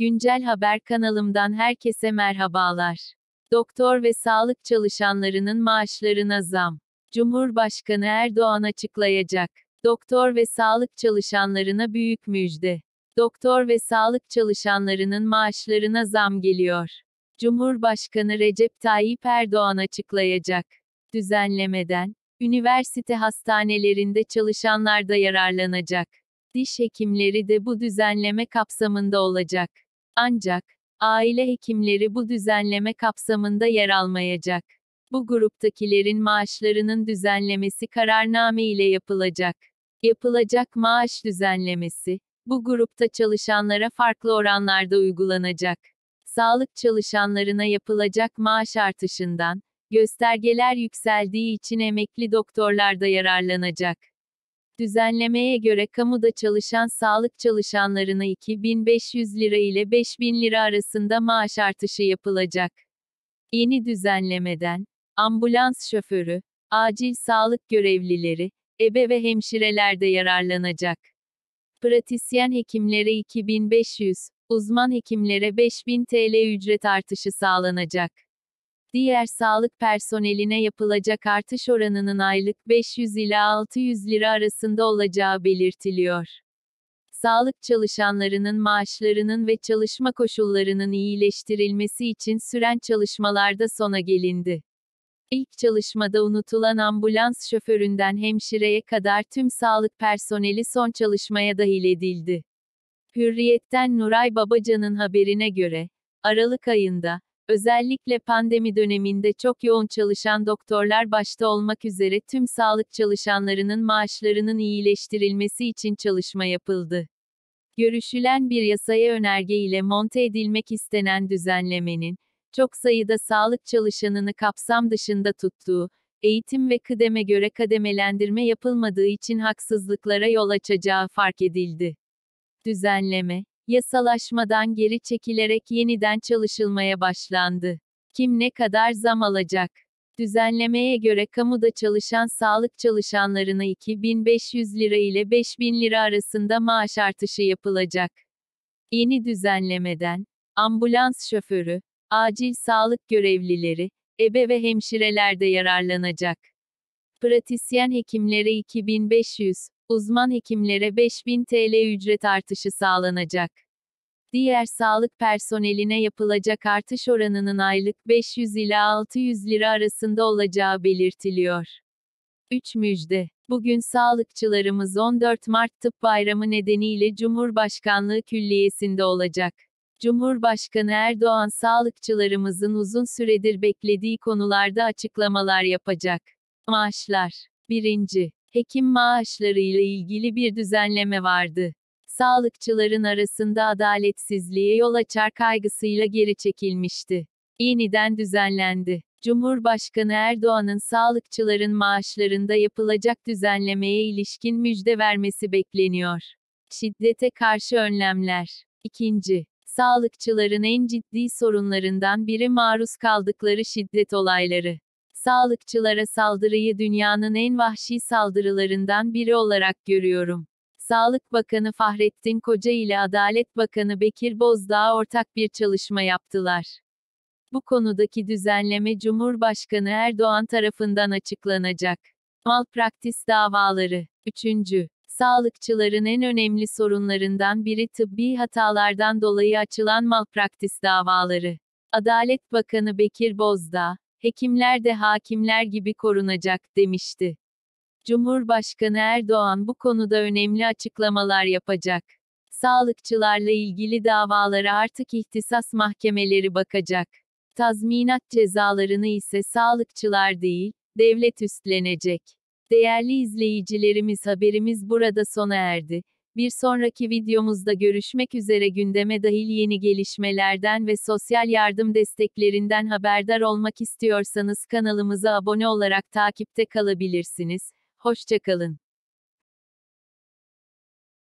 Güncel Haber kanalımdan herkese merhabalar. Doktor ve sağlık çalışanlarının maaşlarına zam. Cumhurbaşkanı Erdoğan açıklayacak. Doktor ve sağlık çalışanlarına büyük müjde. Doktor ve sağlık çalışanlarının maaşlarına zam geliyor. Cumhurbaşkanı Recep Tayyip Erdoğan açıklayacak. Düzenlemeden, üniversite hastanelerinde çalışanlar da yararlanacak. Diş hekimleri de bu düzenleme kapsamında olacak. Ancak, aile hekimleri bu düzenleme kapsamında yer almayacak. Bu gruptakilerin maaşlarının düzenlemesi kararname ile yapılacak. Yapılacak maaş düzenlemesi, bu grupta çalışanlara farklı oranlarda uygulanacak. Sağlık çalışanlarına yapılacak maaş artışından, göstergeler yükseldiği için emekli doktorlar da yararlanacak. Düzenlemeye göre kamuda çalışan sağlık çalışanlarına 2.500 lira ile 5.000 lira arasında maaş artışı yapılacak. Yeni düzenlemeden, ambulans şoförü, acil sağlık görevlileri, ebe ve hemşireler de yararlanacak. Pratisyen hekimlere 2.500, uzman hekimlere 5.000 TL ücret artışı sağlanacak. Diğer sağlık personeline yapılacak artış oranının aylık 500 ila 600 lira arasında olacağı belirtiliyor. Sağlık çalışanlarının maaşlarının ve çalışma koşullarının iyileştirilmesi için süren çalışmalarda sona gelindi. İlk çalışmada unutulan ambulans şoföründen hemşireye kadar tüm sağlık personeli son çalışmaya dahil edildi. Hürriyet'ten Nuray Babacan'ın haberine göre, Aralık ayında, özellikle pandemi döneminde çok yoğun çalışan doktorlar başta olmak üzere tüm sağlık çalışanlarının maaşlarının iyileştirilmesi için çalışma yapıldı. Görüşülen bir yasaya önerge ile monte edilmek istenen düzenlemenin, çok sayıda sağlık çalışanını kapsam dışında tuttuğu, eğitim ve kıdeme göre kademelendirme yapılmadığı için haksızlıklara yol açacağı fark edildi. Düzenleme, yasalaşmadan geri çekilerek yeniden çalışılmaya başlandı. Kim ne kadar zam alacak? Düzenlemeye göre kamuda çalışan sağlık çalışanlarına 2.500 lira ile 5.000 lira arasında maaş artışı yapılacak. Yeni düzenlemeden, ambulans şoförü, acil sağlık görevlileri, ebe ve hemşireler de yararlanacak. Pratisyen hekimlere 2.500, uzman hekimlere 5.000 TL ücret artışı sağlanacak. Diğer sağlık personeline yapılacak artış oranının aylık 500 ila 600 lira arasında olacağı belirtiliyor. 3 müjde. Bugün sağlıkçılarımız 14 Mart Tıp Bayramı nedeniyle Cumhurbaşkanlığı Külliyesi'nde olacak. Cumhurbaşkanı Erdoğan sağlıkçılarımızın uzun süredir beklediği konularda açıklamalar yapacak. Maaşlar. 1. Hekim maaşlarıyla ilgili bir düzenleme vardı. Sağlıkçıların arasında adaletsizliğe yol açar kaygısıyla geri çekilmişti. Yeniden düzenlendi. Cumhurbaşkanı Erdoğan'ın sağlıkçıların maaşlarında yapılacak düzenlemeye ilişkin müjde vermesi bekleniyor. Şiddete karşı önlemler. 2. Sağlıkçıların en ciddi sorunlarından biri maruz kaldıkları şiddet olayları. Sağlıkçılara saldırıyı dünyanın en vahşi saldırılarından biri olarak görüyorum. Sağlık Bakanı Fahrettin Koca ile Adalet Bakanı Bekir Bozdağ ortak bir çalışma yaptılar. Bu konudaki düzenleme Cumhurbaşkanı Erdoğan tarafından açıklanacak. Malpraktis davaları. 3. Sağlıkçıların en önemli sorunlarından biri tıbbi hatalardan dolayı açılan malpraktis davaları. Adalet Bakanı Bekir Bozdağ, hekimler de hakimler gibi korunacak, demişti. Cumhurbaşkanı Erdoğan bu konuda önemli açıklamalar yapacak. Sağlıkçılarla ilgili davalara artık ihtisas mahkemeleri bakacak. Tazminat cezalarını ise sağlıkçılar değil, devlet üstlenecek. Değerli izleyicilerimiz, haberimiz burada sona erdi. Bir sonraki videomuzda görüşmek üzere. Gündeme dahil yeni gelişmelerden ve sosyal yardım desteklerinden haberdar olmak istiyorsanız kanalımıza abone olarak takipte kalabilirsiniz. Hoşça kalın.